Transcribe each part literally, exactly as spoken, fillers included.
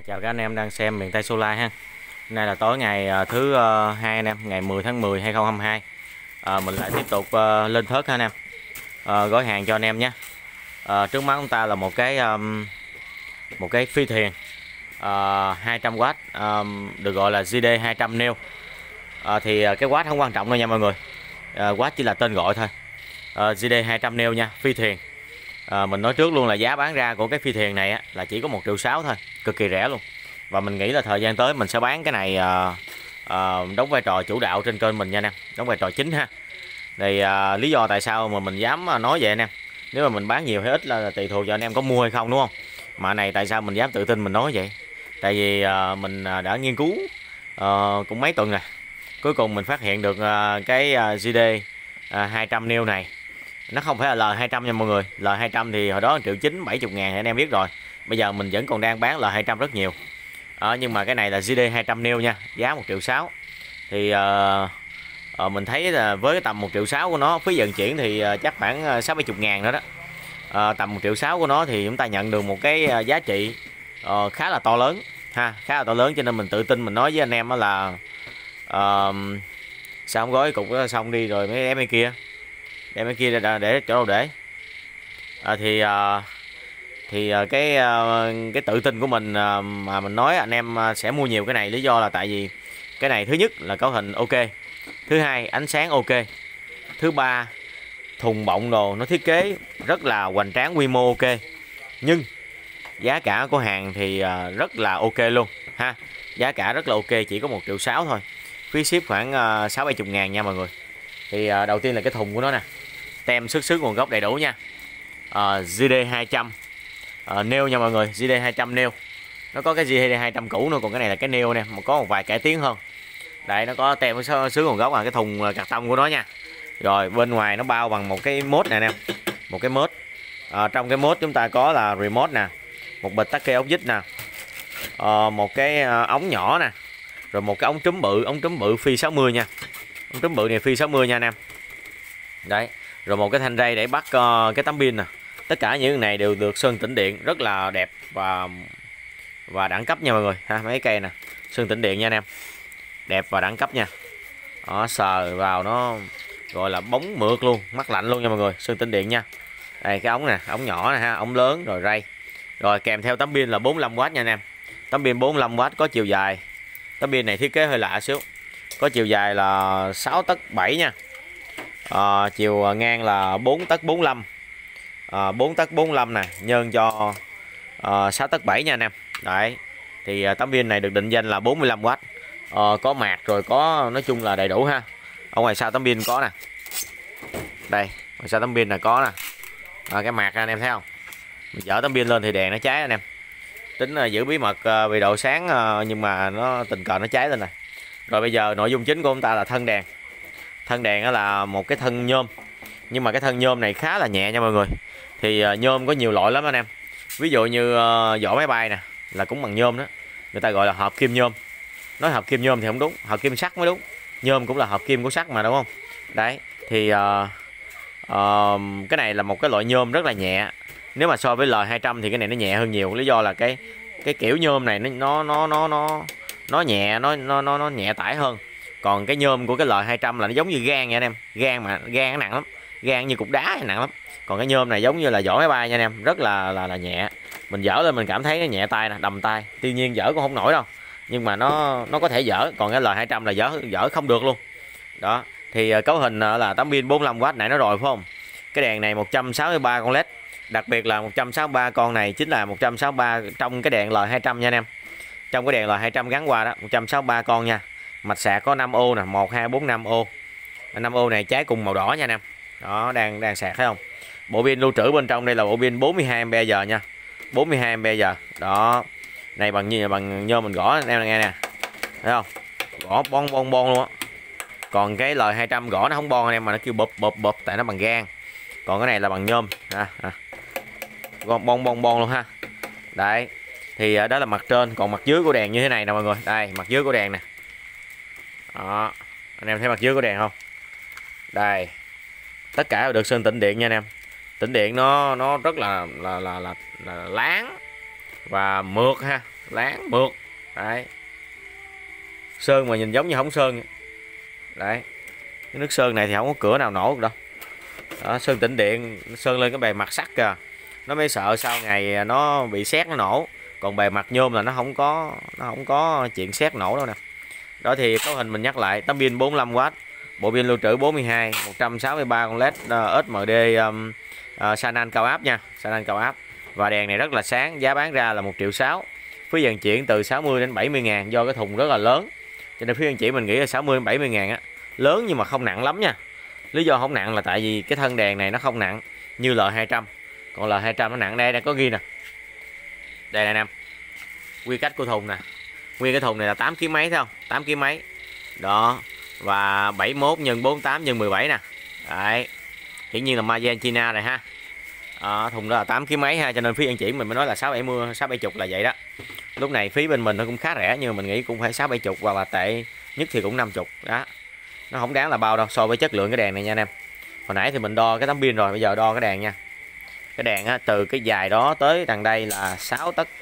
Chào các anh em đang xem miền Tây Solar ha. Hôm nay là tối ngày uh, thứ uh, hai anh em, ngày mười tháng mười hai nghìn không trăm hai mươi hai. Uh, mình lại tiếp tục uh, lên thớt ha anh em. Uh, gói hàng cho anh em nhé. Uh, trước mắt chúng ta là một cái um, một cái phi thuyền uh, hai trăm oát, um, được gọi là giê đê hai trăm neo. Uh, thì uh, cái watt không quan trọng đâu nha mọi người. Uh, watt chỉ là tên gọi thôi. Uh, giê đê hai trăm neo nha, phi thuyền. À, mình nói trước luôn là giá bán ra của cái phi thuyền này á, là chỉ có một triệu sáu thôi, cực kỳ rẻ luôn. Và mình nghĩ là thời gian tới mình sẽ bán cái này à, à, đóng vai trò chủ đạo trên kênh mình nha anh em, đóng vai trò chính ha. Thì à, lý do tại sao mà mình dám nói vậy anh em, nếu mà mình bán nhiều hay ít là, là tùy thuộc vào anh em có mua hay không, đúng không? Mà này tại sao mình dám tự tin mình nói vậy? Tại vì à, mình đã nghiên cứu à, cũng mấy tuần rồi, cuối cùng mình phát hiện được à, cái à, giê đê à, hai trăm neo này nó không phải là L hai trăm nha mọi người. L hai trăm thì hồi đó một triệu chín, bảy mươi ngàn thì anh em biết rồi. Bây giờ mình vẫn còn đang bán L hai trăm rất nhiều. À, nhưng mà cái này là giê đê hai trăm neo nha, giá một triệu sáu. Thì uh, uh, mình thấy là với cái tầm một triệu sáu của nó, phí vận chuyển thì uh, chắc khoảng sáu bảy mươi ngàn nữa đó. Uh, tầm một triệu sáu của nó thì chúng ta nhận được một cái uh, giá trị uh, khá là to lớn ha, khá là to lớn, cho nên mình tự tin mình nói với anh em đó là uh, sao không gói cục đó xong đi rồi mấy em bên kia đem cái kia để, để chỗ đâu để à, thì à, thì à, cái à, cái tự tin của mình à, mà mình nói anh em sẽ mua nhiều cái này, lý do là tại vì cái này thứ nhất là cấu hình ok, thứ hai ánh sáng ok, thứ ba thùng bọng đồ nó thiết kế rất là hoành tráng, quy mô ok, nhưng giá cả của hàng thì à, rất là ok luôn ha, giá cả rất là ok, chỉ có một triệu sáu thôi, phí ship khoảng à, sáu bảy mươi ngàn nha mọi người. Thì à, đầu tiên là cái thùng của nó nè, tem xuất xứ nguồn gốc đầy đủ nha. à, giê đê hai trăm à, neo nha mọi người, giê đê hai trăm neo. Nó có cái giê đê hai trăm cũ nữa, còn cái này là cái neo nè, mà có một vài cải tiến hơn. Đây nó có tem xuất xứ nguồn gốc là cái thùng cạc tông của nó nha. Rồi bên ngoài nó bao bằng một cái mốt này nè, một cái mốt. À, trong cái mốt chúng ta có là remote nè, một bịch tắc kê ốc vít nè, à, một cái ống nhỏ nè, rồi một cái ống trúm bự, ống trúm bự phi sáu mươi nha. Ống trúm bự này phi sáu mươi nha anh em. Đấy, rồi một cái thanh ray để bắt uh, cái tấm pin nè. Tất cả những cái này đều được sơn tĩnh điện rất là đẹp và và đẳng cấp nha mọi người ha. Mấy cây nè, sơn tĩnh điện nha anh em, đẹp và đẳng cấp nha. Đó, sờ vào nó gọi là bóng mượt luôn, mắt lạnh luôn nha mọi người, sơn tĩnh điện nha. Đây cái ống nè, ống nhỏ nè ha, ống lớn rồi ray. Rồi kèm theo tấm pin là bốn mươi lăm oát nha anh em. Tấm pin bốn mươi lăm oát có chiều dài. Tấm pin này thiết kế hơi lạ xíu. Có chiều dài là sáu tấc bảy nha. À, chiều ngang là bốn tấc bốn mươi lăm, à, bốn tấc bốn mươi lăm nè, nhân cho à, sáu tấc bảy nha anh em. Đấy, thì à, tấm pin này được định danh là bốn mươi lăm oát, à, có mạc rồi, có nói chung là đầy đủ ha. Ở ngoài sau tấm pin có nè, đây ngoài sau tấm pin là có nè, à, cái mạc anh em thấy không? Mình dỡ tấm pin lên thì đèn nó cháy anh em. Tính là giữ bí mật à, vì độ sáng, à, nhưng mà nó tình cờ nó cháy lên này. Rồi bây giờ nội dung chính của chúng ta là thân đèn. Thân đèn đó là một cái thân nhôm, nhưng mà cái thân nhôm này khá là nhẹ nha mọi người. Thì uh, nhôm có nhiều loại lắm anh em. Ví dụ như uh, vỏ máy bay nè là cũng bằng nhôm đó, người ta gọi là hợp kim nhôm. Nói hợp kim nhôm thì không đúng, hợp kim sắt mới đúng. Nhôm cũng là hợp kim của sắt mà, đúng không? Đấy, thì uh, uh, cái này là một cái loại nhôm rất là nhẹ. Nếu mà so với L hai trăm thì cái này nó nhẹ hơn nhiều. Lý do là cái cái kiểu nhôm này nó nó nó nó nó nhẹ, nó nó nó, nó nhẹ tải hơn. Còn cái nhôm của cái L hai trăm là nó giống như gan nha anh em, gan mà gan nó nặng lắm, gan như cục đá nặng lắm. Còn cái nhôm này giống như là vỏ máy bay nha anh em, rất là là là nhẹ. Mình dỡ lên mình cảm thấy nó nhẹ tay nè, đầm tay. Tuy nhiên dỡ cũng không nổi đâu, nhưng mà nó nó có thể dỡ. Còn cái L hai trăm là dỡ dỡ không được luôn. Đó, thì cấu hình là tấm pin bốn mươi lăm oát nãy nó rồi phải không? Cái đèn này một trăm sáu mươi ba con led, đặc biệt là một trăm sáu mươi ba con này chính là một trăm sáu mươi ba trong cái đèn L hai trăm nha anh em. Trong cái đèn L hai trăm gắn qua đó, một trăm sáu mươi ba con nha. Mạch sạc có năm ô nè, một hai bốn năm ô. năm ô này cháy cùng màu đỏ nha anh em. Đó, đang đang sạc thấy không? Bộ pin lưu trữ bên trong đây là bộ pin bốn mươi hai am pe giờ nha. bốn mươi hai am pe giờ. Đó. Này bằng như bằng nhôm mình gõ anh em nghe nè. Thấy không? Gõ bon bon bon luôn á. Còn cái L hai trăm gõ nó không bon anh em, mà nó kêu bụp bụp bụp tại nó bằng gan. Còn cái này là bằng nhôm ha. À. Bon bon bon bon luôn ha. Đấy. Thì đó là mặt trên, còn mặt dưới của đèn như thế này nè mọi người. Đây, mặt dưới của đèn nè. Đó, anh em thấy mặt dưới của đèn không? Đây, tất cả đều được sơn tĩnh điện nha anh em. Tĩnh điện nó nó rất là là là là, là láng và mượt ha, láng mượt. Đấy, sơn mà nhìn giống như không sơn. Đấy, cái nước sơn này thì không có cửa nào nổ được đâu. Đó, sơn tĩnh điện, sơn lên cái bề mặt sắt kìa, nó mới sợ sau ngày nó bị sét nó nổ. Còn bề mặt nhôm là nó không có nó không có chuyện sét nổ đâu nè. Đó thì cấu hình mình nhắc lại, tấm pin bốn mươi lăm oát, bộ pin lưu trữ bốn mươi hai, một trăm sáu mươi ba con led uh, ét em đê um, uh, Xanan cao áp nha, Xanan cao áp. Và đèn này rất là sáng, giá bán ra là một triệu sáu. Phí vận chuyển từ sáu mươi đến bảy mươi ngàn, do cái thùng rất là lớn. Cho nên phí vận chuyển mình nghĩ là sáu mươi đến bảy mươi ngàn á. Lớn nhưng mà không nặng lắm nha. Lý do không nặng là tại vì cái thân đèn này nó không nặng như L hai trăm. Còn L hai trăm nó nặng, đây đang có ghi nè. Đây nè em. Quy cách của thùng nè. Nguyên cái thùng này là tám ký mấy thấy không? tám ký mấy. Đó. Và bảy mươi mốt nhân bốn mươi tám nhân mười bảy nè. Đấy. Hiển nhiên là Magentina này ha. À, thùng đó là tám ký mấy ha, cho nên phí vận chuyển mình mới nói là sáu bảy mươi, sáu bảy mươi là vậy đó. Lúc này phí bên mình nó cũng khá rẻ, nhưng mà mình nghĩ cũng phải sáu bảy mươi, và là tệ nhất thì cũng năm mươi. Đó. Nó không đáng là bao đâu so với chất lượng cái đèn này nha anh em. Hồi nãy thì mình đo cái tấm pin rồi, bây giờ đo cái đèn nha. Cái đèn á, từ cái dài đó tới đằng đây là sáu tấc.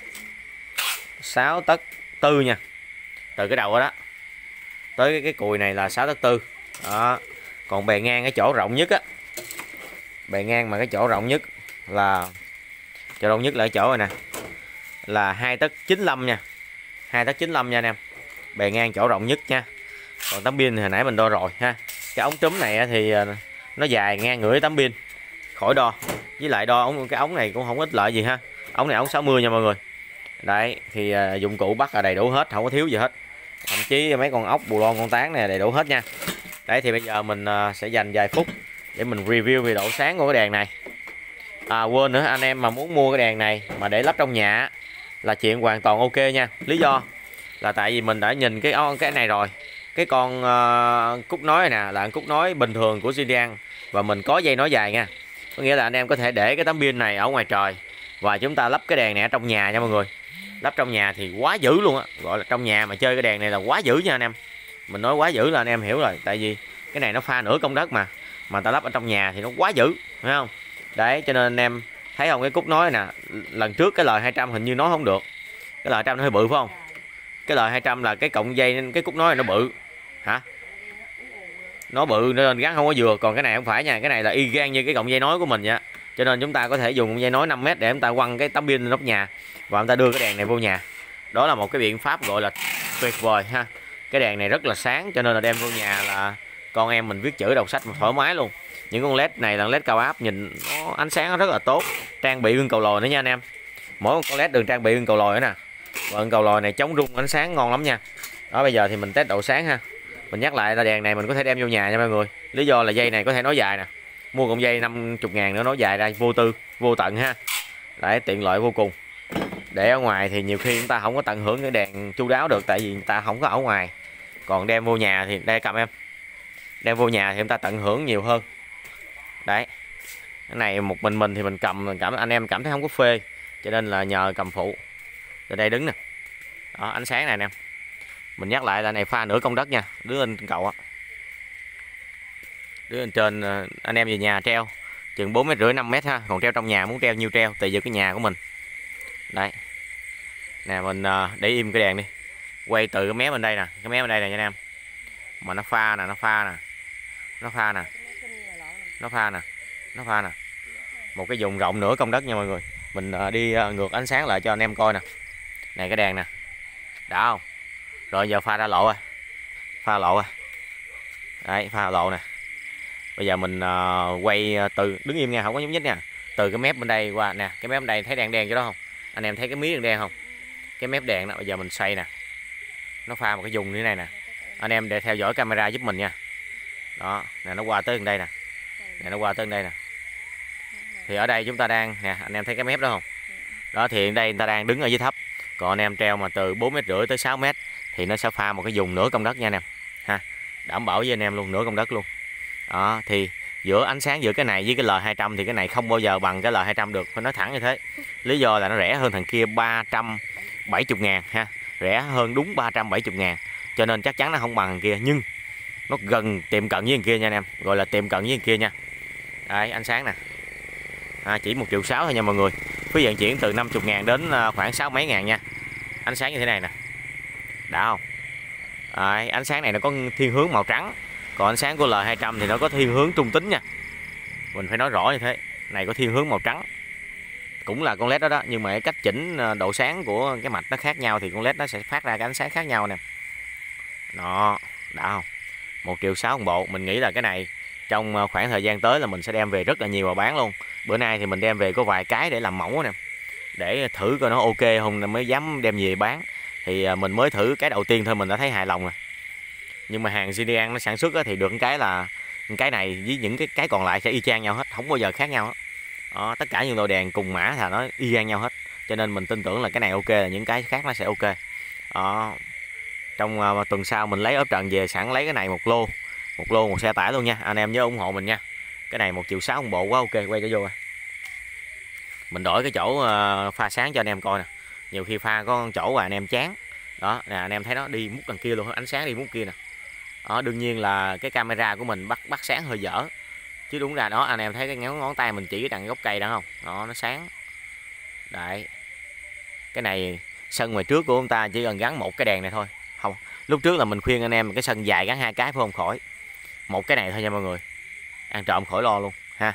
sáu tấc tư nha. Từ cái đầu đó, đó tới cái, cái cùi này là sáu tấc tư. Đó. Còn bề ngang cái chỗ rộng nhất á, bề ngang mà cái chỗ rộng nhất là chỗ rộng nhất là cái chỗ này nè, là hai tấc chín mươi lăm nha. hai tấc chín mươi lăm nha anh em. Bề ngang chỗ rộng nhất nha. Còn tấm pin thì hồi nãy mình đo rồi ha. Cái ống trúm này thì nó dài ngang ngưỡi tấm pin, khỏi đo. Với lại đo ống, cái ống này cũng không ít lợi gì ha. Ống này ống sáu mươi nha mọi người. Đấy thì dụng cụ bắt là đầy đủ hết, không có thiếu gì hết. Thậm chí mấy con ốc bù lon con tán này đầy đủ hết nha. Đấy thì bây giờ mình sẽ dành vài phút để mình review về độ sáng của cái đèn này. À quên nữa, anh em mà muốn mua cái đèn này mà để lắp trong nhà là chuyện hoàn toàn ok nha. Lý do là tại vì mình đã nhìn cái cái này rồi. Cái con uh, cúc nối này nè là cúc nối bình thường của Zindian, và mình có dây nối dài nha. Có nghĩa là anh em có thể để cái tấm pin này ở ngoài trời và chúng ta lắp cái đèn này ở trong nhà nha mọi người. Lắp trong nhà thì quá dữ luôn á, gọi là trong nhà mà chơi cái đèn này là quá dữ nha anh em. Mình nói quá dữ là anh em hiểu rồi, tại vì cái này nó pha nửa công đất mà mà ta lắp ở trong nhà thì nó quá dữ, phải không? Đấy, cho nên anh em thấy không, cái cúc nối nè, lần trước cái L hai trăm hình như nó không được. Cái L hai trăm nó hơi bự phải không? Cái L hai trăm là cái cọng dây nên cái cúc nối này nó bự. Hả? Nó bự nên gắn không có vừa, còn cái này không phải nha, cái này là y gan như cái cọng dây nối của mình vậy. Cho nên chúng ta có thể dùng dây nối năm mét để chúng ta quăng cái tấm pin lên nóc nhà và chúng ta đưa cái đèn này vô nhà. Đó là một cái biện pháp gọi là tuyệt vời ha. Cái đèn này rất là sáng, cho nên là đem vô nhà là con em mình viết chữ đọc sách thoải mái luôn. Những con led này là led cao áp, nhìn nó ánh sáng nó rất là tốt, trang bị gương cầu lồi nữa nha anh em. Mỗi con led đường trang bị gương cầu lồi nữa nè, và gương cầu lồi này chống rung ánh sáng ngon lắm nha. Đó, bây giờ thì mình test độ sáng ha. Mình nhắc lại là đèn này mình có thể đem vô nhà nha mọi người. Lý do là dây này có thể nối dài nè, mua cọng dây năm mươi ngàn nữa nối dài ra vô tư vô tận ha. Đấy, tiện lợi vô cùng. Để ở ngoài thì nhiều khi chúng ta không có tận hưởng cái đèn chu đáo được, tại vì người ta không có ở ngoài. Còn đem vô nhà thì đây, cầm em, đem vô nhà thì chúng ta tận hưởng nhiều hơn. Đấy, cái này một mình mình thì mình cầm, mình cảm anh em cảm thấy không có phê, cho nên là nhờ cầm phụ. Từ đây đứng nè. Đó, ánh sáng này anh em. Mình nhắc lại là này pha nửa công đất nha, đứa lên cậu á, đứa lên trên, anh em về nhà treo chừng bốn mét rưỡi năm mét ha. Còn treo trong nhà muốn treo nhiêu treo, tùy vào cái nhà của mình. Đấy nè, mình để im cái đèn đi, quay từ cái mé bên đây nè, cái mé bên đây nè nha anh em. Mà nó pha nè, nó pha nè, nó pha nè, nó pha nè, nó pha nè. Một cái vùng rộng nửa công đất nha mọi người. Mình đi ngược ánh sáng lại cho anh em coi nè. Này cái đèn nè, đã không? Rồi giờ pha ra lộ rồi, pha lộ rồi. Đấy, pha lộ nè. Bây giờ mình uh, quay từ, đứng im nha, không có nhúc nhích nha. Từ cái mép bên đây qua nè, cái mép bên đây thấy đèn đen chỗ đó không? Anh em thấy cái mí đèn đen không? Cái mép đèn đó, bây giờ mình xoay nè. Nó pha một cái vùng như thế này nè. Anh em để theo dõi camera giúp mình nha. Đó, nè nó qua tới đây nè. Nè nó qua tới đây nè. Thì ở đây chúng ta đang nè, anh em thấy cái mép đó không? Đó thì ở đây người ta đang đứng ở dưới thấp. Còn anh em treo mà từ bốn mét rưỡi tới sáu mét thì nó sẽ pha một cái vùng nửa công đất nha anh em. Ha. Đảm bảo với anh em luôn, nửa công đất luôn. Đó, thì giữa ánh sáng giữa cái này với cái L hai trăm thì cái này không bao giờ bằng cái L hai trăm được, phải nói thẳng như thế. Lý do là nó rẻ hơn thằng kia ba trăm bảy mươi ngàn ha, rẻ hơn đúng ba trăm bảy mươi ngàn, cho nên chắc chắn nó không bằng thằng kia, nhưng nó gần tiệm cận với thằng kia nha anh em, gọi là tiệm cận với thằng kia nha. Đấy, ánh sáng nè, à, chỉ một triệu sáu thôi nha mọi người. Phí vận chuyển từ năm mươi ngàn đến khoảng sáu mấy ngàn nha. ánh sáng như thế này nè, đã không? Đấy, ánh sáng này nó có thiên hướng màu trắng, còn ánh sáng của L hai trăm thì nó có thiên hướng trung tính nha, mình phải nói rõ như thế. Này có thiên hướng màu trắng, cũng là con led đó đó, nhưng mà cái cách chỉnh độ sáng của cái mạch nó khác nhau thì con led nó sẽ phát ra cái ánh sáng khác nhau nè. Đó, đã không? Một triệu sáu một bộ. Mình nghĩ là cái này trong khoảng thời gian tới là mình sẽ đem về rất là nhiều và bán luôn. Bữa nay thì mình đem về có vài cái để làm mẫu nè, để thử coi nó ok không mới dám đem về bán. Thì mình mới thử cái đầu tiên thôi mình đã thấy hài lòng rồi. Nhưng mà hàng Zilian nó sản xuất thì được cái là cái này với những cái cái còn lại sẽ y chang nhau hết, không bao giờ khác nhau hết. Đó, tất cả những đồ đèn cùng mã là nó y chang nhau hết, cho nên mình tin tưởng là cái này ok là những cái khác nó sẽ ok. Đó. Trong uh, tuần sau mình lấy ốp trần về sẵn lấy cái này một lô, một lô một xe tải luôn nha, anh em nhớ ủng hộ mình nha. Cái này một triệu sáu một bộ quá ok. Quay cho vô à. Mình đổi cái chỗ uh, pha sáng cho anh em coi nè, nhiều khi pha có chỗ mà anh em chán đó nè, anh em thấy nó đi mút đằng kia luôn, ánh sáng đi mút kia nè. Đó, đương nhiên là cái camera của mình bắt bắt sáng hơi dở, chứ đúng ra đó anh em thấy cái ngón ngón tay mình chỉ đằng gốc cây đó không, đó nó sáng đấy. Cái này sân ngoài trước của ông ta chỉ cần gắn một cái đèn này thôi. Không, lúc trước là mình khuyên anh em cái sân dài gắn hai cái phải không, khỏi một cái này thôi nha mọi người, ăn trộm khỏi lo luôn ha.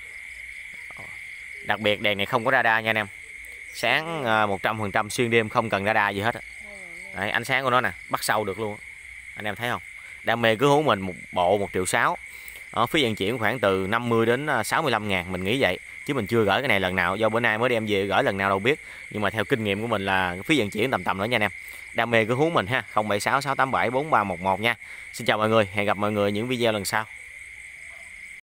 Đặc biệt đèn này không có radar nha anh em, sáng một trăm phần trăm xuyên đêm, không cần radar gì hết. Đấy, ánh sáng của nó nè bắt sâu được luôn, anh em thấy không. Đam mê cứ hú mình một bộ một triệu sáu. Đó, phí vận chuyển khoảng từ năm mươi đến sáu mươi lăm ngàn, mình nghĩ vậy, chứ mình chưa gửi cái này lần nào, do bữa nay mới đem về gửi lần nào đâu biết. Nhưng mà theo kinh nghiệm của mình là phí vận chuyển tầm tầm đó nha anh em. Đam mê cứ hú mình ha, không bảy sáu sáu tám bảy bốn ba một một nha. Xin chào mọi người, hẹn gặp mọi người những video lần sau.